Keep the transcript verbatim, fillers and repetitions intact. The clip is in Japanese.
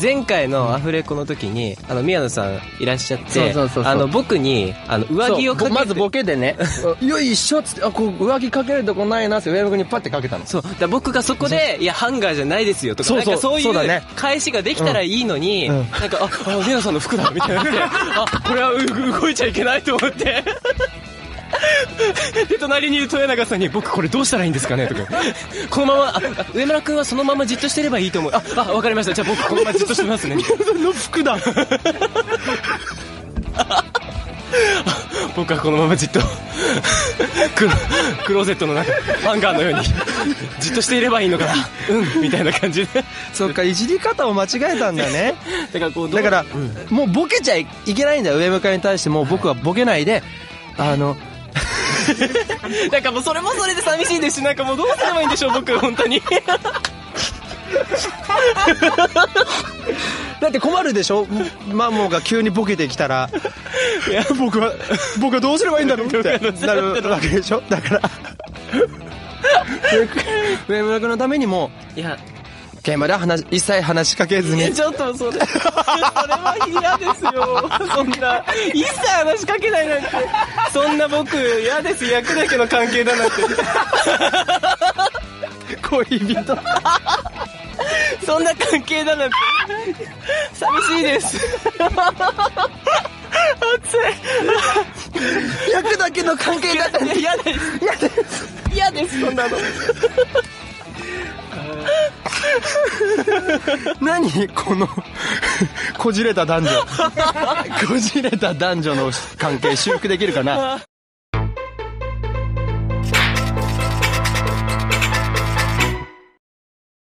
前回のアフレコの時にあの宮野さんいらっしゃって、 そうそうそうそう、 あの僕にあの上着をかけて、 まずボケでねよいしょっつって、あ、こう上着かけるとこないなって上山君にパッてかけたの。 そうだ、僕がそこでいやハンガーじゃないですよとか、なんかそういう返しができたらいいのに、うんうん、なんかああ宮野さんの服だみたいなあ、これは動いちゃいけないと思ってで隣にいる豊永さんに僕これどうしたらいいんですかねとかこのままあ上村君はそのままじっとしてればいいと思う、ああ分かりました、じゃあ僕このままじっとしてますねの服だ僕はこのままじっとクロ、クローゼットの中ハンガーのようにじっとしていればいいのかな、うんみたいな感じでそっか、いじり方を間違えたんだねだからこうだから、うん、もうボケちゃいけないんだよ、上向かいに対してもう僕はボケないで、あのなんかもうそれもそれで寂しいですし、なんかもうどうすればいいんでしょう僕本当にだって困るでしょ、マモが急にボケてきたらいや僕は僕はどうすればいいんだろうってなるわけでしょ。だから上村君のためにもいや現場で話一切話しかけずに、 ちょっとそれそれは嫌ですよそんな一切話しかけないなんて、そんな僕嫌です、役だけの関係だなんて恋人そんな関係だなんて寂しいです熱い役だけの関係だったんで嫌です嫌です嫌ですそんなの何このこじれた男女こじれた男女の関係修復できるかな